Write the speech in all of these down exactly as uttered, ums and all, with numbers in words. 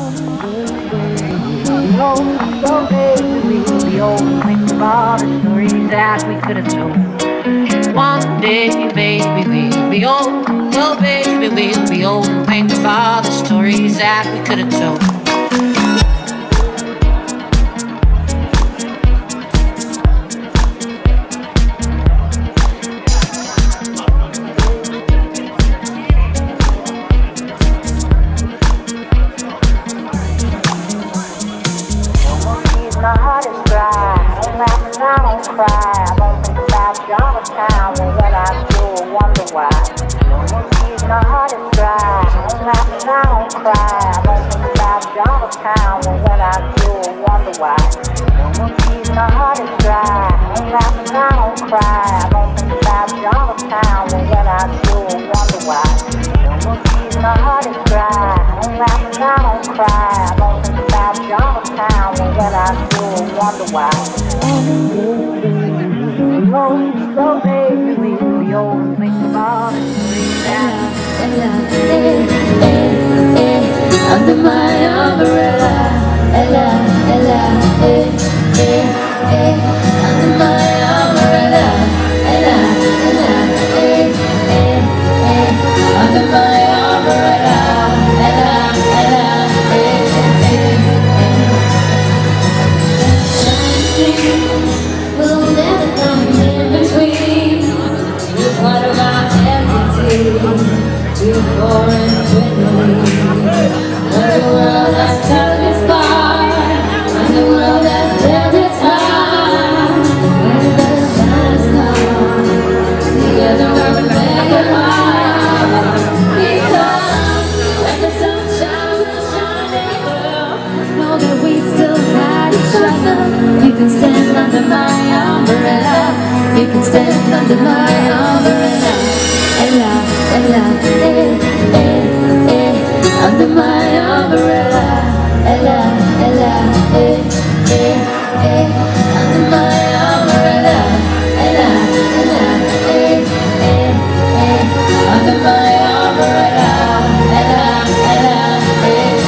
Oh, someday we'll be old and think of all the stories that we could have told. One day, baby, we'll be old. Oh, baby, we'll be old and think of all the stories that we could have told. My heart is dry, I don't laugh and I don't cry. I don't think about Johnstown, and when I do, I wonder why. No one sees my heart is dry, I don't laugh and I don't cry. I don't think about Johnstown, and when I do, I wonder why. No one sees my heart is dry, I don't laugh and I don't cry. I don't think about Johnstown, and when I do, I wonder why. No one sees my heart is dry, I don't laugh and I don't cry. I don't think about Johnstown, and when I do, I wonder why. So baby, we'll be old and think of all the stories that Ella, eh, eh, eh, under my umbrella. Ella, Ella, eh, eh, eh, under my umbrella. Ella, Ella, eh, eh, eh, under my umbrella. Ella, Ella, eh, eh, eh. Will never come in between. You're part of my entity. Too foreign to believe. When the world has turned its far, when the world has turned its heart, when the sun is gone, together we'll make it hard. Because when the sun shines, will shine everywhere. Know that we still got each other. You can stand under my umbrella. You can stand under my umbrella. Ella, Ella, eh, eh, eh, under my umbrella. Ella, Ella, eh, eh, eh, under my umbrella. Ella, Ella, eh, eh, eh, under my umbrella. Ella, Ella, eh,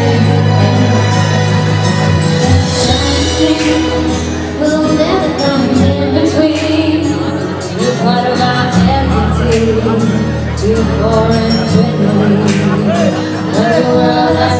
eh, eh. Will never come in between. You're part of my entity. Too foreign to believe. When the world has